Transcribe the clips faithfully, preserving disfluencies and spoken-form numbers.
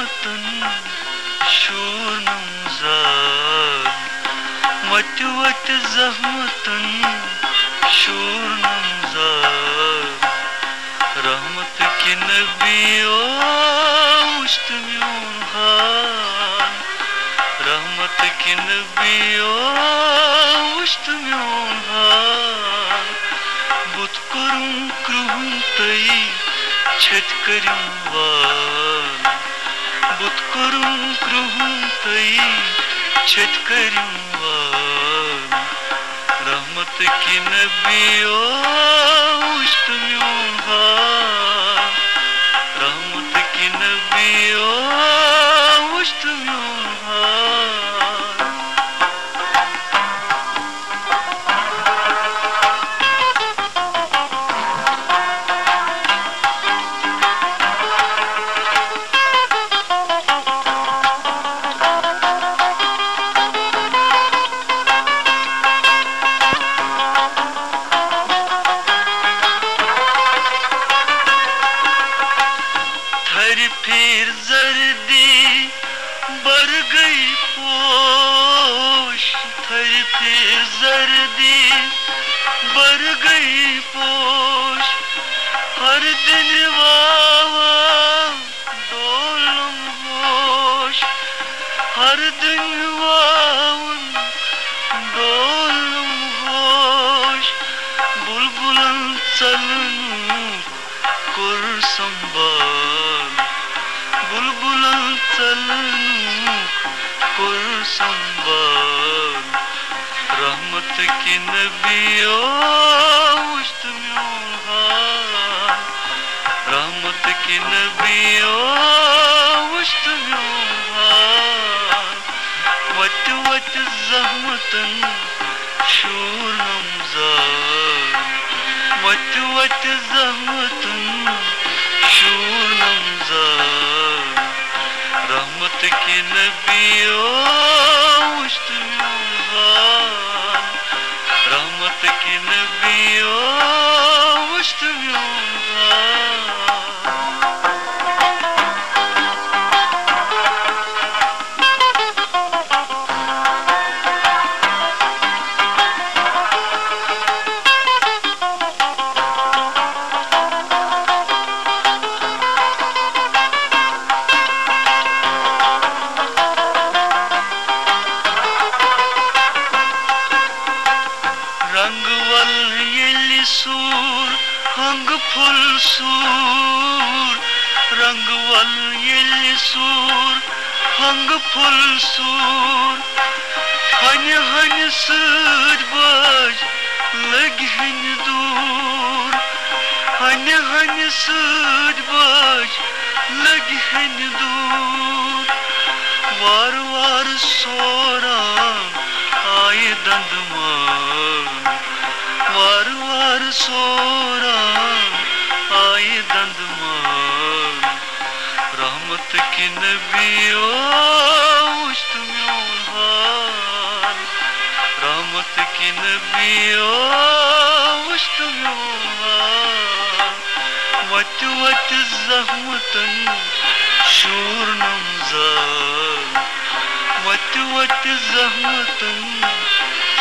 zahmatın şurnum zar Vat vat zahmatın şurnum zar Rahmat ki nebi oştmyon han Rahmat ki nebi oştmyon han But kurum kruhum tayi छत करूं वाल बुत करूं करूं तई छत करूं वाल रहमत की नबी ओ उश्तम्यों हाल रहमत की नबी ओ उश्तम्यों हाल फिर जर्दी बर गई पोश थर फिर जर्दी बर गई पोश हर दिन वावा डोलम होश हर दिन वावन डोलम होश बुलबुलन चलनु कुर संभाल बुलबुलन चलनु कुर संभाल रहमत की नबी ओ उश्तम्यों हाल रहमत की नबी ओ उश्तम्यों हाल वट वट जहमतन शूरम जार वट वट जहमतन शूरम जार रहमत की नबी ओ उश्तम्यों हाल रहमत की नबी ओ उश्तम्यों हाल रंगवल येली सूर हंग फुल सूर रंगवल येली सूर हंग फुल सूर हन हन सूर बज लग हन दूर हन हन सूर बज लग हन दूर वार वार सोरा आए दंदमान वार वार सोरा आए दंदमान रहमत की नबी ओ उश्तम्यों हाल रहमत की नबी ओ उश्तम्यों हाल वट वट जहमतन शूरनम जार वट वट जहमतन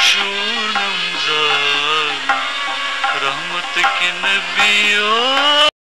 शूरनम जार रहमत की नबी ओ